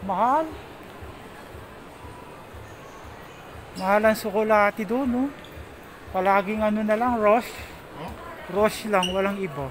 Mahal. Mahal ang sukulati doon, no? Palaging ano na lang, Roche. Roche lang, walang iba.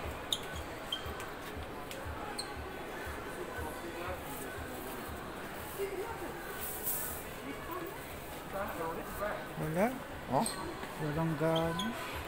Wala. Oh? Walang gano'n.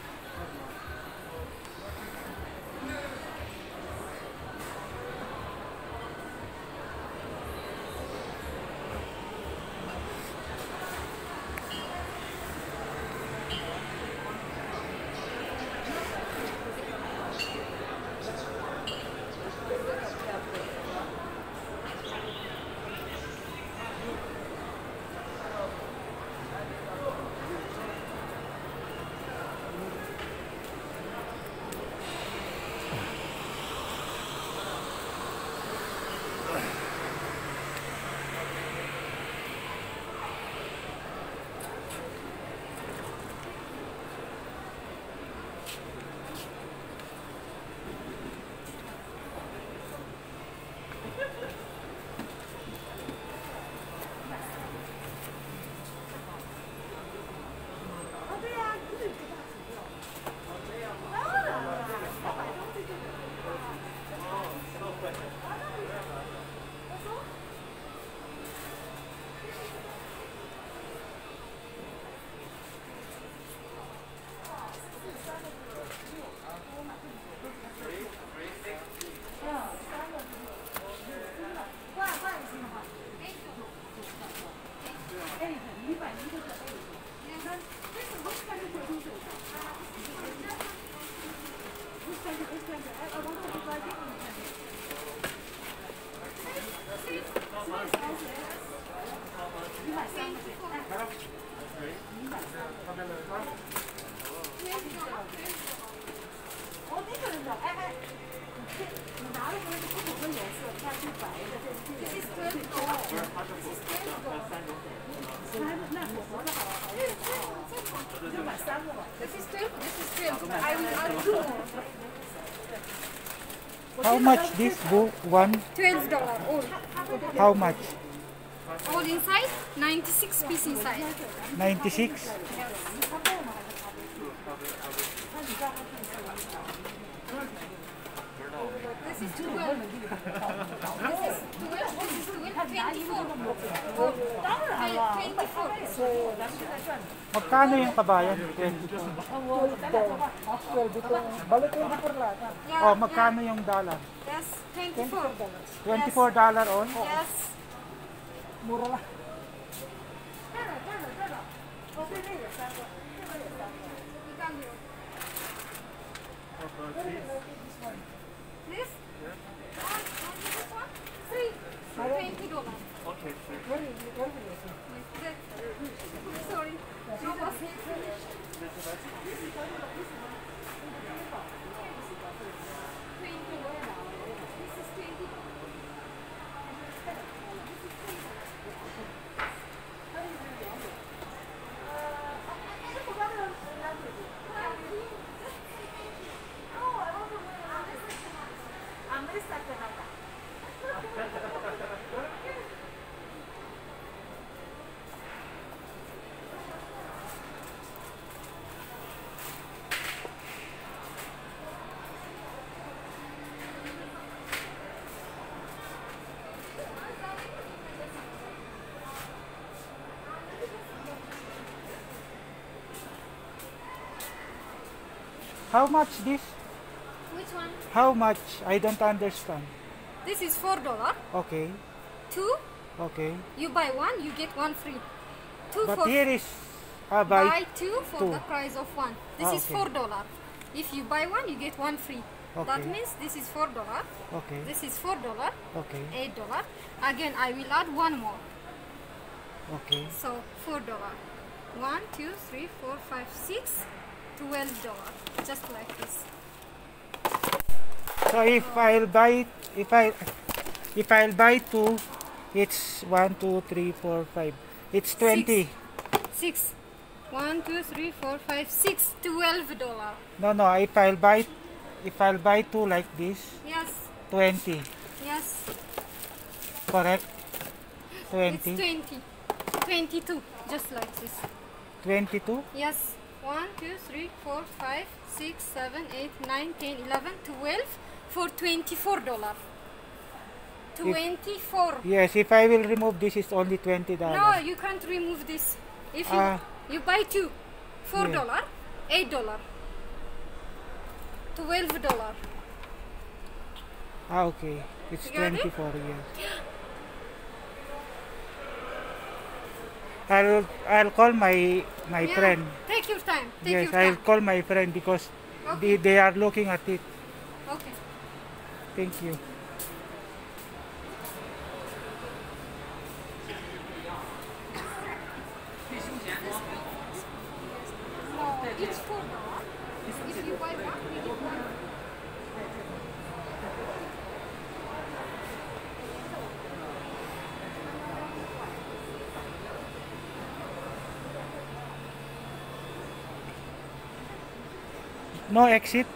How much this book? One? $12 all. How much? All inside, 96 piece inside. 96? This is 12. This is 12. This is 12. 24. 24. Magkano yung kabayan? 22. Yeah, Oh, magkano yung dollar? Yes, 24. $24 on? Yes. Mura lang. This? This one? Three. $20. Okay, Sorry. No, boss. How much this? Which one? How much? I don't understand. This is $4. Okay. Two. Okay. You buy one, you get one free. Two But for here is buy two for two. the price of one. This is okay. $4. If you buy one, you get one free. That Okay. means this is $4. Okay. This is $4. Okay. $8. Again, I will add one more. Okay. So $4. 1, 2, 3, 4, 5, 6, $12. Just like this. So if I'll buy two, it's 1, 2, 3, 4, 5. It's 20. 6. 1, 2, 3, 4, 5, 6. $12. No, if I'll buy two like this, Yes. 20. Yes. Correct? It's 20? 20. 22. Just like this. 22? Yes. 1, 2, 3, 4, 5, 6, 7, 8, 9, 10, 11, 12 for $24. 24. Yes, if I will remove this, it's only $20. No, you can't remove this. If you you buy two, $4, $8, $12. Okay. It's You got it? 24, yes. I'll call my Yeah. friend. Take your time. Take Yes, your I'll time. call my friend because Okay. they are looking at it. Okay. Thank you. No, it's $4. If you buy one, you get one. No exit?